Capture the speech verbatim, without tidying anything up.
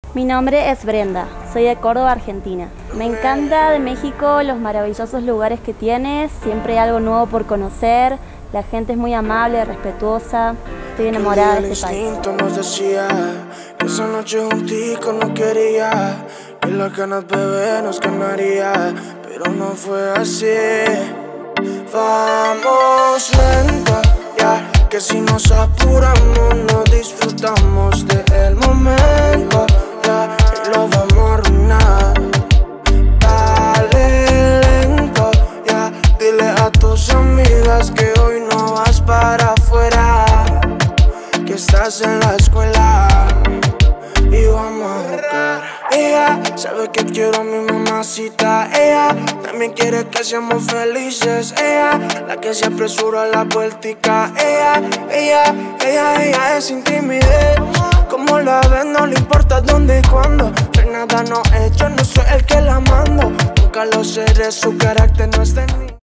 Mi nombre es Brenda, soy de Córdoba, Argentina. Me encanta de México los maravillosos lugares que tienes, siempre hay algo nuevo por conocer, la gente es muy amable, respetuosa, estoy enamorada de este país. El instinto nos decía que esa noche juntico no quería, que las ganas bebé nos ganaría, pero no fue así. Vamos lento, ya, que si nos apuramos no disfrutamos del momento. Y lo vamos a arruinar. Dale lento, ya. Dile a tus amigas que hoy no vas para afuera, que estás en la escuela y vamos a jugar. Ella sabe que quiero a mi mamacita. Ella también quiere que seamos felices. Ella, la que se apresura a la vueltica. Ella, ella, ella, ella es sin timidez. Como la ves, no le importa dónde y cuándo. Pero nada no he hecho, no soy el que la mando. Nunca lo seré, su carácter no es de mí.